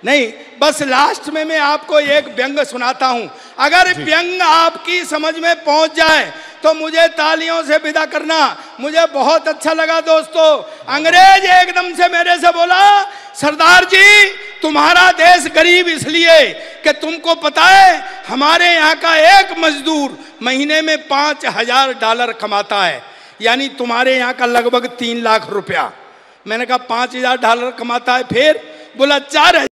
नहीं, बस लास्ट में मैं आपको एक व्यंग सुनाता हूं। अगर व्यंग आपकी समझ में पहुंच जाए तो मुझे तालियों से विदा करना। मुझे बहुत अच्छा लगा दोस्तों। अंग्रेज एकदम से मेरे से बोला, सरदार जी तुम्हारा देश गरीब इसलिए कि तुमको पता है हमारे यहाँ का एक मजदूर महीने में $5000 कमाता है, यानी तुम्हारे यहाँ का लगभग 3 लाख रुपया। मैंने कहा $5000 कमाता है, फिर बोला 4000।